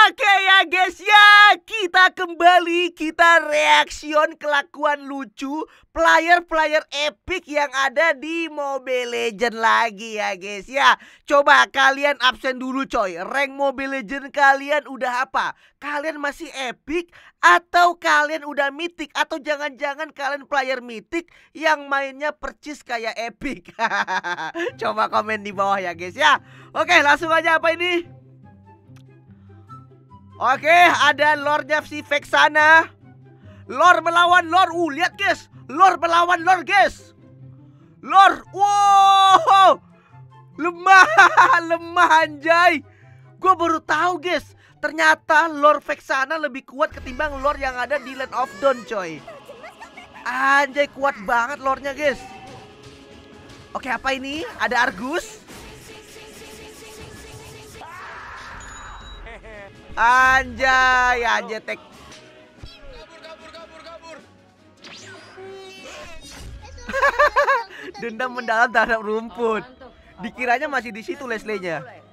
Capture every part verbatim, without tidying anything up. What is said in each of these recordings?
Oke ya guys ya, kita kembali, kita reaction kelakuan lucu player-player epic yang ada di Mobile Legends lagi ya guys ya. Coba kalian absen dulu coy, rank Mobile Legends kalian udah apa? Kalian masih epic atau kalian udah mythic? Atau jangan-jangan kalian player mythic yang mainnya percis kayak epic? Coba komen di bawah ya guys ya. Oke langsung aja, apa ini? Oke, ada lordnya si Vexana. Lord melawan Lord. Uh, lihat guys. Lord melawan Lord guys. Lord. Wow. Lemah. Lemah anjay. Gue baru tahu guys. Ternyata Lord Vexana lebih kuat ketimbang Lord yang ada di Land of Dawn coy. Anjay, kuat banget Lordnya guys. Oke, apa ini? Ada Argus. Anjay, anjay tek. Kabur, kabur, kabur, kabur. Dendam mendalam terhadap rumput. Dikiranya masih di situ Leslie-nya. Hmm,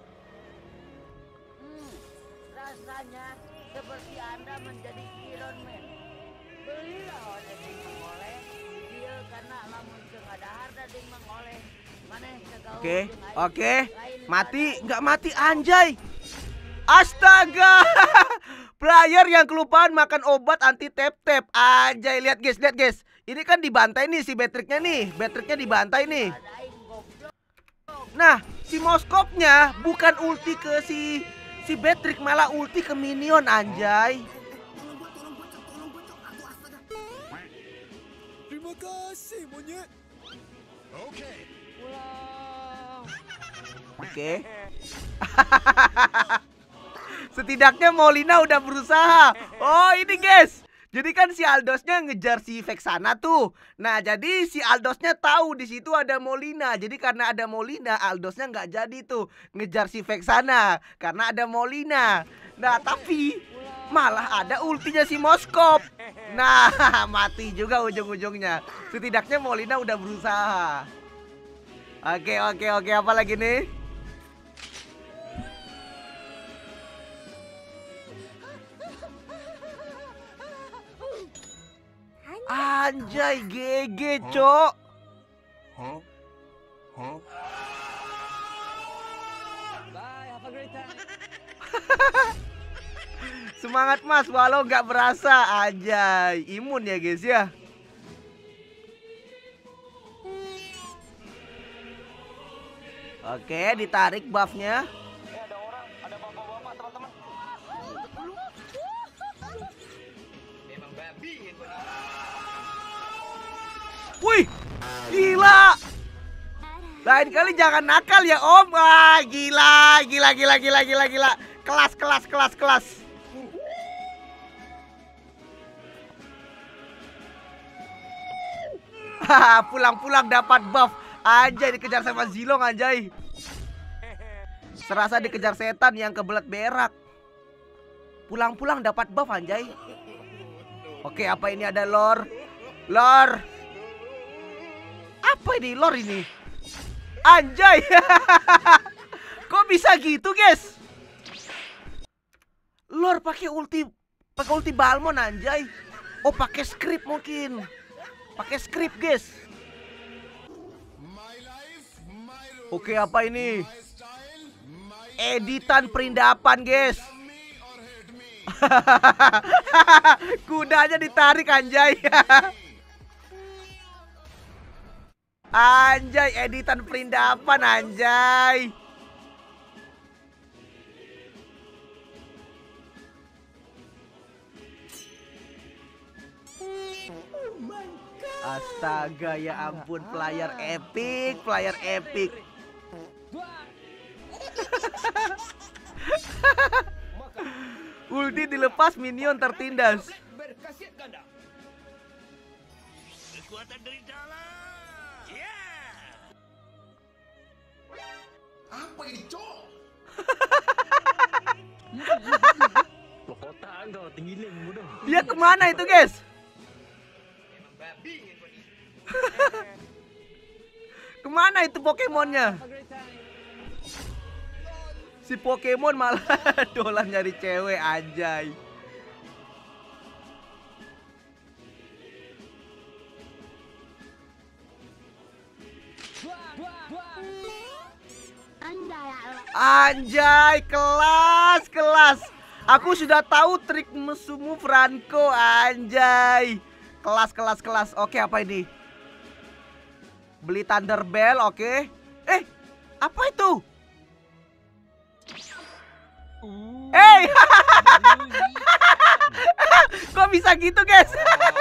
rasanya seperti Anda menjadi Iron Man. Belilah oleh ding mengoleh, dia karena lamun jeung ada harta ding mengoleh. Maneh segaul. Oke, oke. Mati, nggak mati anjay. Astaga. Player yang kelupaan makan obat anti tap-tap. Anjay, lihat guys, lihat guys. Ini kan dibantai nih si Beatrix-nya nih. Beatrix-nya dibantai nih. Nah, si Moskopnya bukan ulti ke si si Beatrix, malah ulti ke minion anjay. Terima kasih, monyet. Oke. Pulang. Oke. Setidaknya Molina udah berusaha. Oh ini guys, jadi kan si Aldosnya ngejar si Vexana tuh. Nah jadi si Aldosnya tahu di situ ada Molina. Jadi karena ada Molina, Aldosnya nggak jadi tuh ngejar si Vexana karena ada Molina. Nah tapi malah ada ultinya si Moskop. Nah mati juga ujung-ujungnya. Setidaknya Molina udah berusaha. Oke oke oke, apa lagi nih? Anjay, G G, cok. Huh? Huh? Bye, have a great time. Semangat mas, walau nggak berasa. Anjay, imun ya guys ya. Oke, ditarik buffnya. Eh, ada orang, ada bapak-bapak, teman-teman. Memang babi yang gua. Wih, gila. Lain kali jangan nakal ya om. Wah, gila, gila, gila, gila, gila, gila. Kelas, kelas, kelas, kelas. Haha, pulang-pulang dapat buff. Anjay, dikejar sama Zilong anjay. Serasa dikejar setan yang kebelet berak. Pulang-pulang dapat buff anjay. Oke, apa ini, ada lore? Lore. Apa ini lore ini? Anjay. Kok bisa gitu, guys? Lore pakai ulti, pakai ulti Balmon anjay. Oh, pakai script mungkin. Pakai script, guys. Oke, apa ini? Editan perindapan, guys. Kudanya ditarik anjay. Anjay, editan perindapan anjay. Astaga, ya ampun, player epic, player epic. Ulti dilepas, minion tertindas. Berkhasiat ganda. Kekuatan dari dalam. Ya. Apa ini, cok? Otak kau tenggiling bodoh. Dia kemana itu, guys? Memang babi yang gua. Kemana itu Pokemonnya? Si Pokemon malah dolan nyari cewek, anjay. Anjay, kelas, kelas. Aku sudah tahu trik musuhmu Franco, anjay. Kelas, kelas, kelas. Oke, apa ini? Beli Thunder Bell, oke. Eh, apa itu? Eh, kok bisa gitu, guys?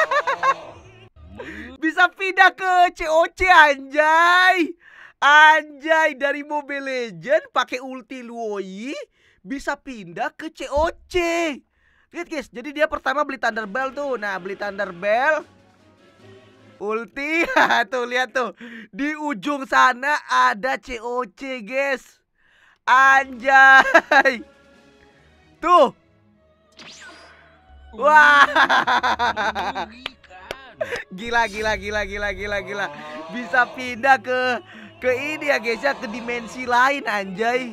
Bisa pindah ke C O C, anjay. Anjay, dari Mobile Legends pakai ulti Luoi bisa pindah ke C O C. Lihat guys, jadi dia pertama beli Thunder Bell tuh. Nah, beli Thunder Bell, ulti, tuh lihat tuh. Di ujung sana ada C O C, guys. Anjay. Tuh. Wah. Gila, gila, gila, gila, gila, gila. Bisa pindah ke ke ini ya guys ya, ke dimensi lain, anjay.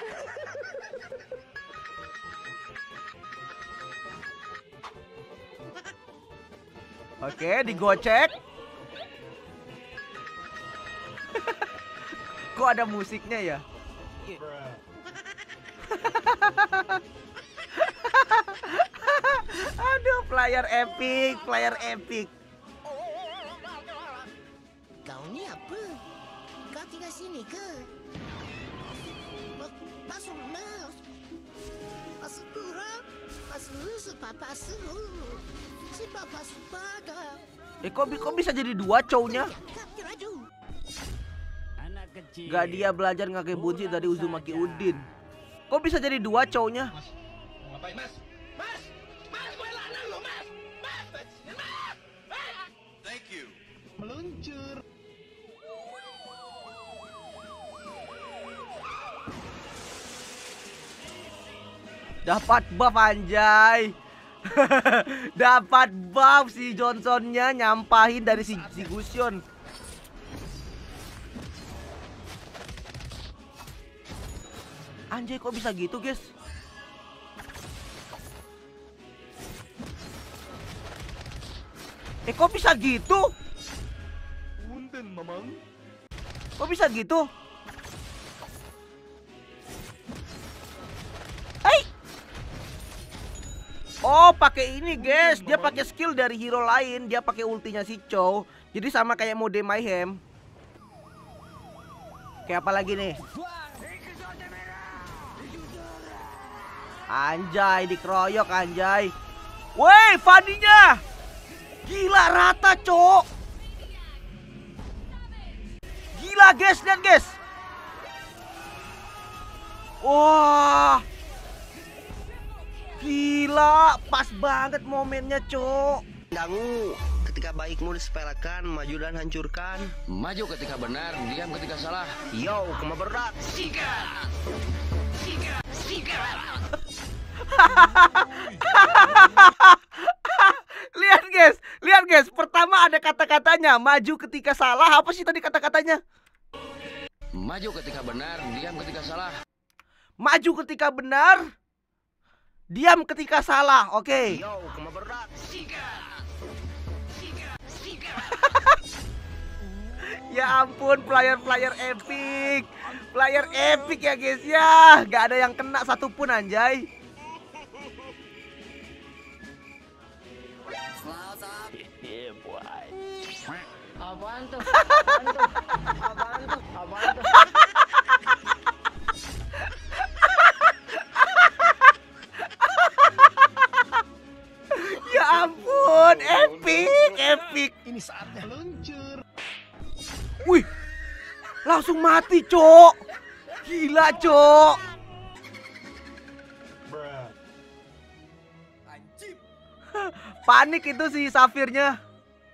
Oke, digocek. Kok ada musiknya ya? Aduh, player epic, player epic. Kau ni apa? Kau tinggal sini ke? Masuk mas. Masuk kurang. Masuk sepapa su. Si papa supaga. Eh, kok, kok bisa jadi dua cownya? Anak kecil. Gak dia belajar ngake bunci dari Uzumaki Udin. Kok bisa jadi dua cownya? Ngapain, Mas? Mas! Mas, gue lanang lo, Mas! Mas! Mas! Thank you. Meluncur. Dapat buff, anjay. Dapat buff si Johnsonnya, nyampahin dari si, si Gusion. Anjay, kok bisa gitu, guys? Eh, kok bisa gitu? Punten, Mamang. Kok bisa gitu? Hai. Oh, pakai ini, guys. Dia pakai skill dari hero lain. Dia pakai ultinya si Chow. Jadi sama kayak mode Mayhem. Kayak apa lagi nih? Anjay, dikeroyok, anjay. Woi, Fanny-nya. Gila, rata, cok. Gila, guys, lihat, guys. Wah. Gila, pas banget momennya, cok. Dangu, ketika baikmu disepelekan, maju dan hancurkan. Maju ketika benar, diam ketika salah. Yo, kema berat. Lihat, guys, lihat, guys. Pertama ada kata-katanya maju ketika salah. Apa sih tadi kata-katanya? Maju ketika benar, diam ketika salah. Maju ketika benar, diam ketika salah. Oke. Okay. Yo, kema berat. Ya ampun, player-player epic. Player epic ya, guys ya. Gak ada yang kena satupun, anjay. Apaan tuh? Apaan tuh? Apaan tuh? Apaan tuh? Ya ampun, epic, epic. Ini saatnya luncur. Wih, langsung mati, cok. Gila, cok. Panik itu si Safirnya.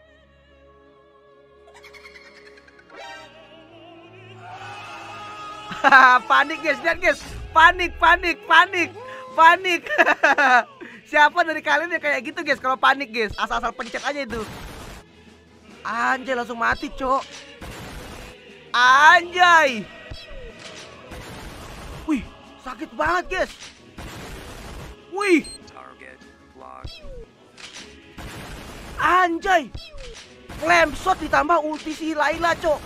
Panik, guys, lihat, guys. Panik, panik, panik, panik. Siapa dari kalian yang kayak gitu, guys? Kalau panik, guys, asal-asal pencet aja itu. Anjay, langsung mati, cok. Anjay. Wih, Sakit banget, guys. Wih. Anjay. Flame shot ditambah ulti si Layla, cok.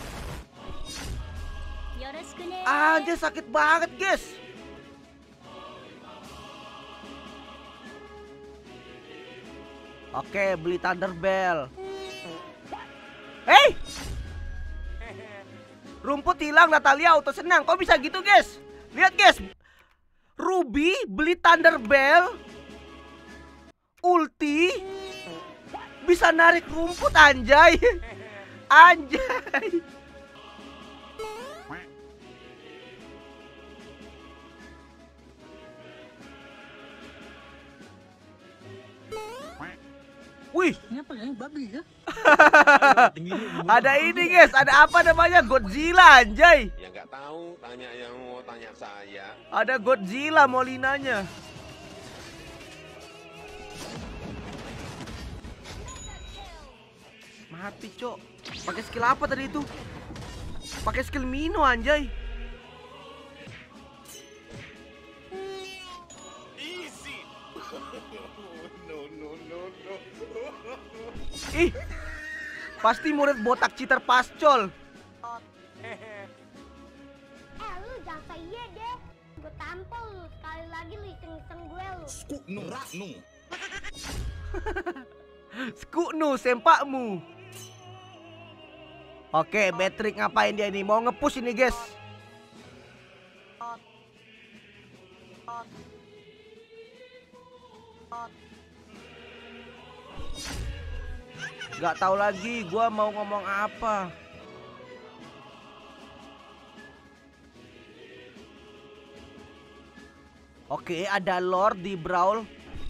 Anjay, sakit banget, guys. Oke, beli Thunder Bell. Hey! Rumput hilang, Natalia auto senang. Kok bisa gitu, guys? Lihat, guys. Ruby beli Thunder Bell, ulti, bisa narik rumput, anjay. Anjay. Wih, ada ini, guys. Ada apa namanya? Godzilla, anjay. Ya nggak tahu, tanya yang mau tanya saya. Ada Godzilla Molinanya. Mati, cok. Pakai skill apa tadi itu? Pakai skill Mino, anjay. Easy. No no no no. Ih, pasti murid botak cheater pascol. Eh lu jangan kayak iya deh. Gue tampol lu. Sekali lagi lu iseng-iseng gue lu. Skuknu raknu. Skuknu sempakmu. Oke, Patrick ngapain dia ini? Mau nge-push ini, guys. Gak tahu lagi gua mau ngomong apa. Oke, ada Lord di Brawl.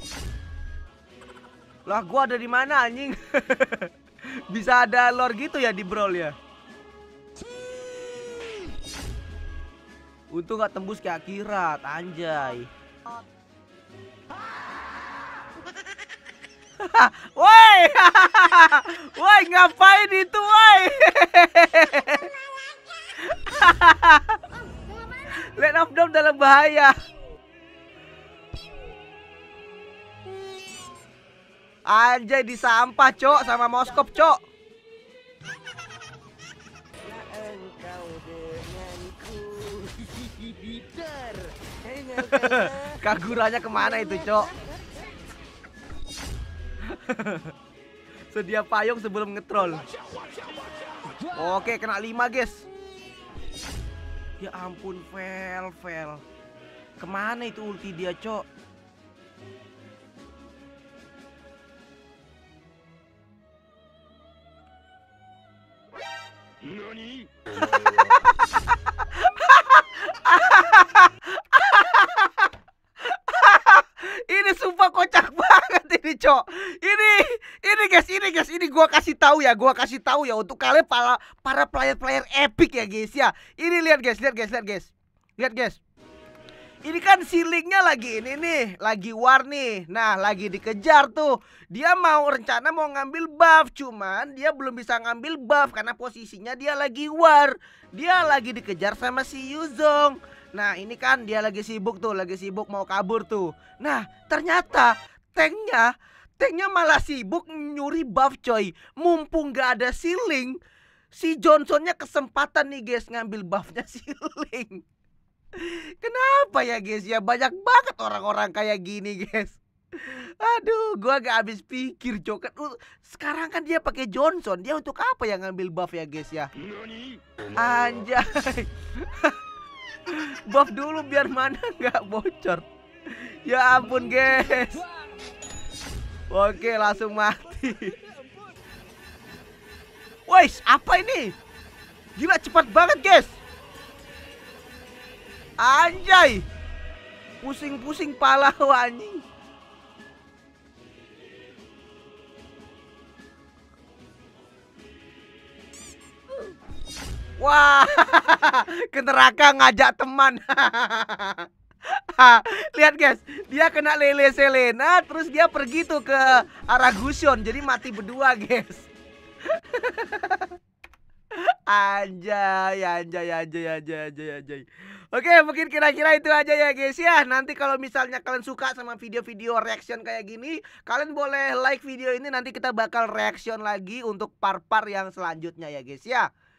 Lah, gua ada di mana, anjing? Bisa ada Lord gitu ya di Brawl ya? Untung gak tembus ke akhirat, anjay. Woi, woi, ngapain itu, woi? Land of Dawn dalam bahaya. Anjay, di sampah, cok, sama Moskop, cok. Engkau denganku. Kaguranya kemana itu, cok? Sedia payung sebelum ngetrol. Oke, kena lima, guys. Ya ampun, fail, fail. Kemana itu ulti dia, cok? Nani? Ini sumpah kocak banget ini, cok. Ini, ini guys, ini guys, ini gua kasih tahu ya, gua kasih tahu ya untuk kalian para para player-player epic ya, guys ya. Ini lihat, guys, lihat, guys, lihat, guys. Lihat, guys. Ini kan ceilingnya lagi ini nih, lagi war nih. Nah, lagi dikejar tuh. Dia mau rencana mau ngambil buff, cuman dia belum bisa ngambil buff karena posisinya dia lagi war. Dia lagi dikejar sama si Yuzong. Nah, ini kan dia lagi sibuk tuh, lagi sibuk mau kabur tuh. Nah, ternyata tanknya, tanknya malah sibuk nyuri buff, coy. Mumpung gak ada ceiling, si Johnsonnya kesempatan nih, guys, ngambil buffnya ceiling. Kenapa ya, guys ya? Banyak banget orang-orang kayak gini, guys. Aduh, gua gak habis pikir, cok. Sekarang kan dia pakai Johnson, dia untuk apa yang ngambil buff ya, guys ya? Anjay. Buff dulu biar mana nggak bocor. Ya ampun, guys. Oke, langsung mati. Wais, apa ini? Gila, cepat banget, guys. Anjay. Pusing-pusing pala anjing. Wah, ke neraka ngajak teman. Lihat, guys, dia kena Lele Selena, terus dia pergi tuh ke arah Gusion, jadi mati berdua, guys. Anjay, anjay, anjay, anjay, anjay, anjay. Oke, mungkin kira-kira itu aja ya guys ya. Nanti kalau misalnya kalian suka sama video-video reaction kayak gini, kalian boleh like video ini, nanti kita bakal reaction lagi untuk part-part yang selanjutnya ya guys ya.